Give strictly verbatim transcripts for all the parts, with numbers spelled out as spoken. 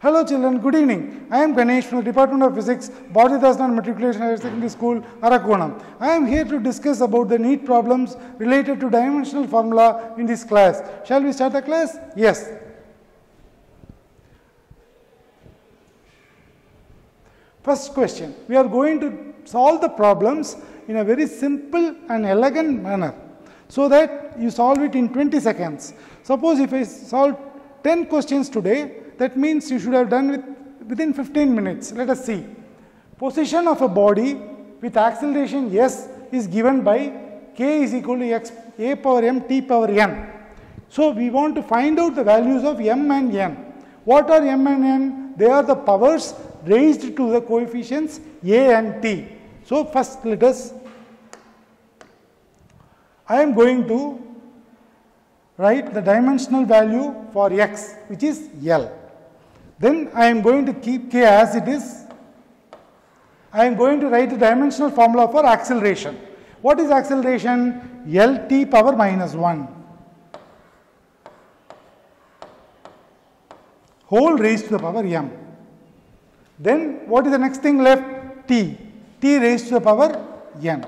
Hello children, good evening. I am Ganesh from the Department of Physics, Bharatidasana Matriculation Higher Secondary School, Arakonam. I am here to discuss about the NEET problems related to dimensional formula in this class. Shall we start the class? Yes. First question. We are going to solve the problems in a very simple and elegant manner, so that you solve it in twenty seconds. Suppose if I solve ten questions today, that means you should have done with within fifteen minutes. Let us see. Position of a body with acceleration s is given by k is equal to x a power m t power n. So we want to find out the values of m and n. What are m and n? They are the powers raised to the coefficients a and t. So first let us, I am going to write the dimensional value for x, which is L. Then I am going to keep k as it is. I am going to write the dimensional formula for acceleration. What is acceleration? L t power minus one whole raised to the power m. Then what is the next thing left? T. T raised to the power n.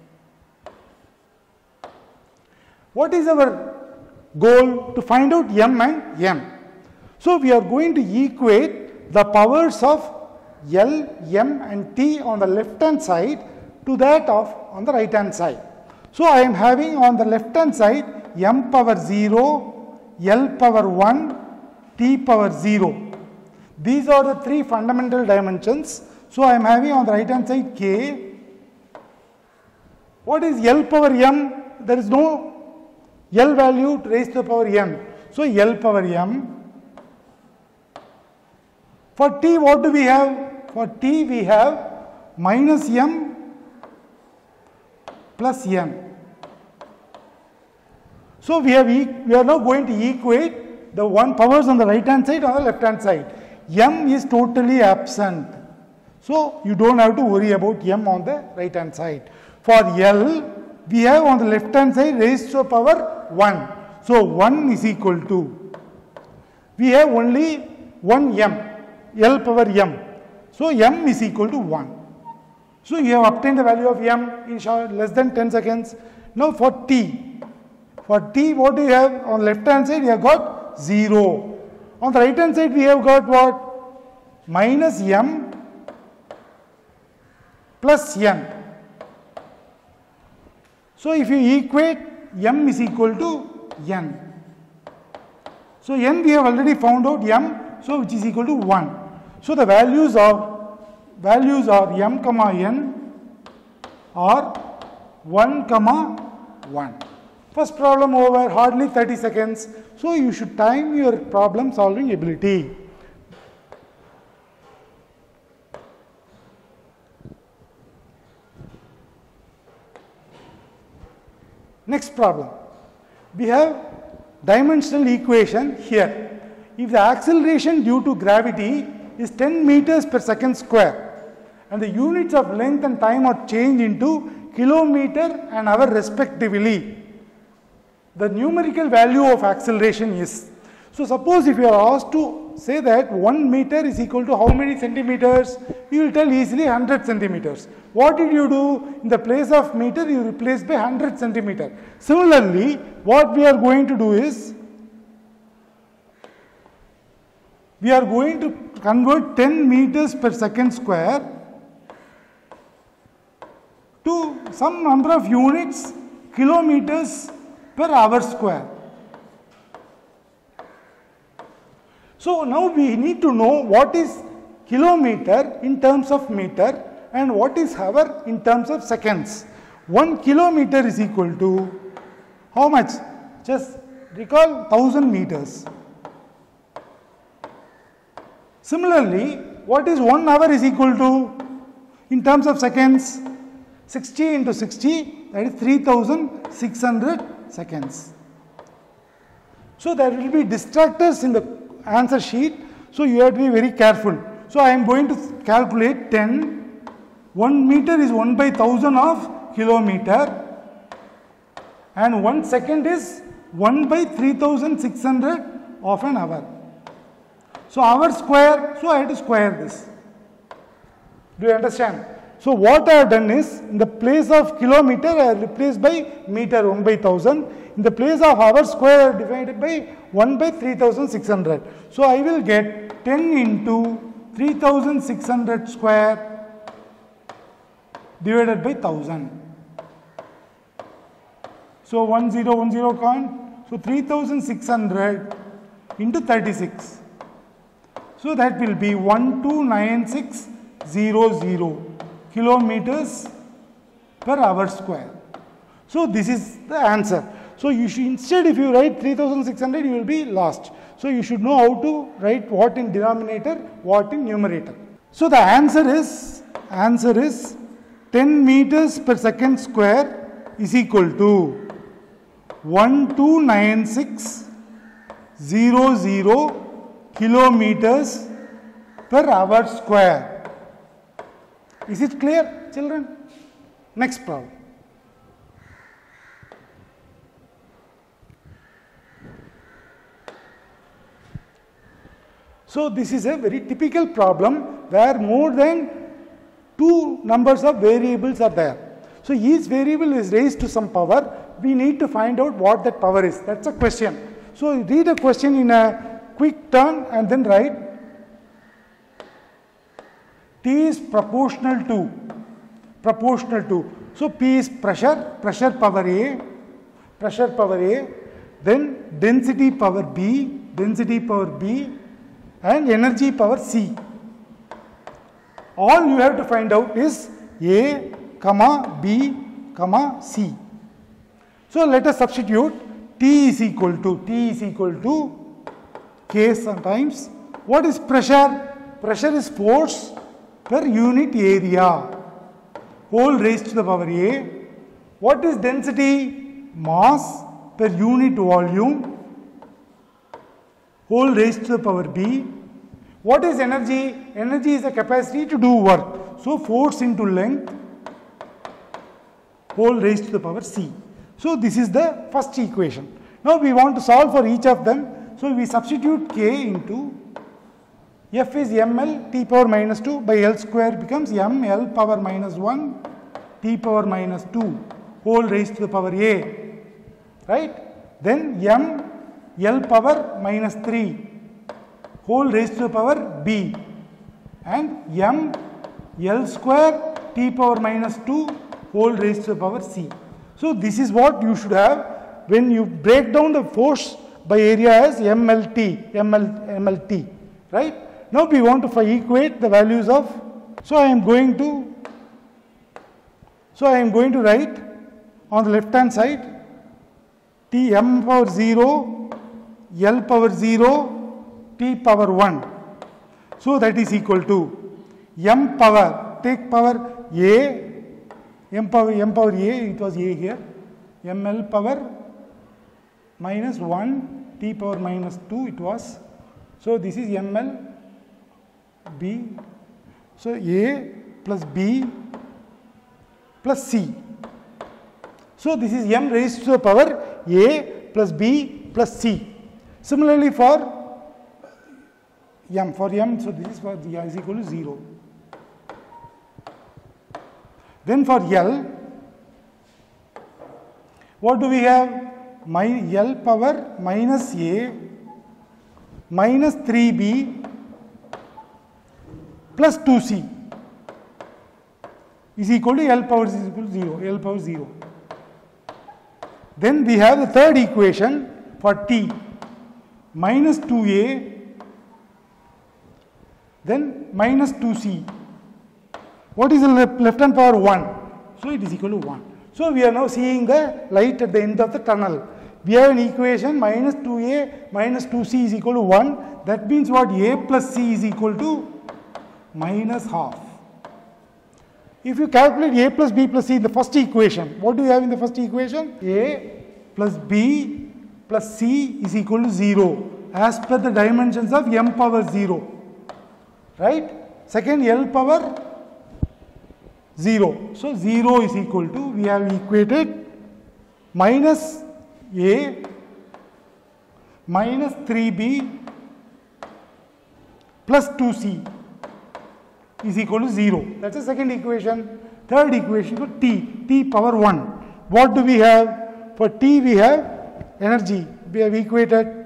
What is our goal? To find out m and n. So we are going to equate the powers of L, m and t on the left hand side to that of on the right hand side. So I am having on the left hand side m power zero, L power one, t power zero. These are the three fundamental dimensions. So I am having on the right hand side k. What is L power m? There is no L value raised to the power n. So L power m. For t, what do we have? For t, we have minus m plus n. So we have e we are now going to equate the one powers on the right hand side or the left hand side. M is totally absent. So you don't have to worry about m on the right hand side. For L, we have on the left hand side raised to the power one. So one is equal to, we have only one m. L power m. So m is equal to one. So you have obtained the value of m in short, less than ten seconds. Now for t. For t, what do you have? On left hand side, you have got zero. On the right hand side, we have got what? Minus m plus n. So if you equate, m is equal to n. So n we have already found out m, so which is equal to one. So the values of values of m comma n are one comma one. First problem over, hardly thirty seconds. So you should time your problem solving ability. Next problem. We have dimensional equation here. If the acceleration due to gravity is ten meters per second square and the units of length and time are changed into kilometer and hour respectively, the numerical value of acceleration is. So suppose if you are asked to say that one meter is equal to how many centimeters, you will tell easily one hundred centimeters. What did you do? In the place of meter, you replace by one hundred centimeter. Similarly, what we are going to do is, we are going to convert ten meters per second square to some number of units, kilometers per hour square. So now we need to know what is kilometer in terms of meter and what is hour in terms of seconds. One kilometer is equal to how much? Just recall one thousand meters. Similarly, what is one hour is equal to in terms of seconds? sixty into sixty, that is three thousand six hundred seconds. So there will be distractors in the answer sheet, so you have to be very careful. So I am going to calculate ten. one meter is one by one thousand of kilometer and one second is one by three thousand six hundred of an hour. So hour square, so I have to square this. Do you understand? So what I have done is, in the place of kilometer, I have replaced by meter one by thousand. In the place of hour square, I have divided by one by three thousand six hundred. So I will get ten into three thousand six hundred square divided by one thousand. So one zero one zero coin. So three thousand six hundred into thirty-six. So that will be one two nine six zero zero kilometers per hour square. So this is the answer. So you should, instead if you write three thousand six hundred, you will be lost. So you should know how to write what in denominator, what in numerator. So the answer is, answer is ten meters per second square is equal to one two nine six zero zero kilometers per hour square. Is it clear, children? Next problem. So this is a very typical problem where more than two numbers of variables are there. So each variable is raised to some power. We need to find out what that power is. That's a question. So read a question in a quick turn and then write. T is proportional to, proportional to. So P is pressure, pressure power A, pressure power A, then density power B, density power B, and energy power C. All you have to find out is A, comma, B, comma, C. So let us substitute. T is equal to, T is equal to K sometimes. What is pressure? Pressure is force per unit area, whole raised to the power A. What is density? Mass per unit volume, whole raised to the power B. What is energy? Energy is the capacity to do work. So force into length, whole raised to the power C. So this is the first equation. Now we want to solve for each of them. So we substitute K into F is ml t power minus two by L square becomes m L power minus one t power minus two whole raised to the power A, right? Then m L power minus three whole raised to the power B, and m L square t power minus two whole raised to the power C. So this is what you should have when you break down the force by area as M L T, M L, M L T, right? Now we want to equate the values of, so I am going to, so I am going to write on the left hand side T m power zero, L power zero, T power one. So that is equal to m power, take power A, m power, m power A, it was A here, ml power minus one, T power minus two it was. So this is ml B, so A plus B plus C. So this is m raised to the power A plus B plus C. Similarly for m, for m, so this is for the is equal to zero. Then for L, what do we have? My L power minus A minus three B plus two C is equal to L power is equal to zero, L power zero. Then we have the third equation for T, minus two A, then minus two C. What is the left hand power? one. So it is equal to one. So we are now seeing the light at the end of the tunnel. We have an equation minus two A minus two C is equal to one. That means what? A plus C is equal to minus half. If you calculate A plus B plus C in the first equation, what do you have in the first equation? A plus B plus C is equal to zero as per the dimensions of m power zero. Right? Second, L power zero. So zero is equal to, we have equated minus A minus three B plus two c is equal to zero. That's the second equation. Third equation for t, t power one. What do we have? For t we have energy. We have equated.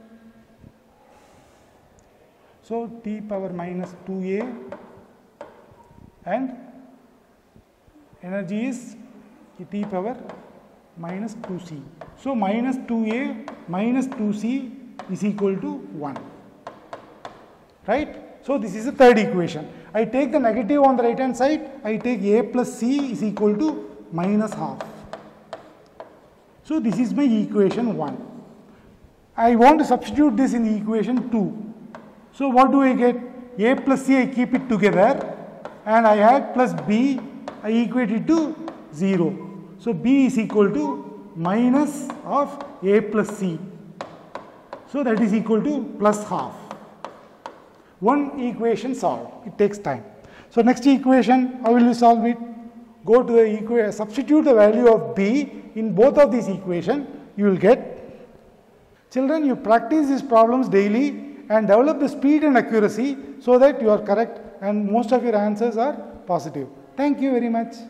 So t power minus two a and energy is t power minus two c. So minus two a minus two c is equal to one. Right? So this is the third equation. I take the negative on the right hand side, I take a plus c is equal to minus half. So this is my equation one. I want to substitute this in equation two. So what do I get? A plus c, I keep it together and I add plus b, I equate it to zero. So b is equal to minus of a plus c. So that is equal to plus half. One equation solved. It takes time. So next equation, how will you solve it? Go to the equation, substitute the value of b in both of these equations, you will get. Children, you practice these problems daily and develop the speed and accuracy so that you are correct and most of your answers are positive. Thank you very much.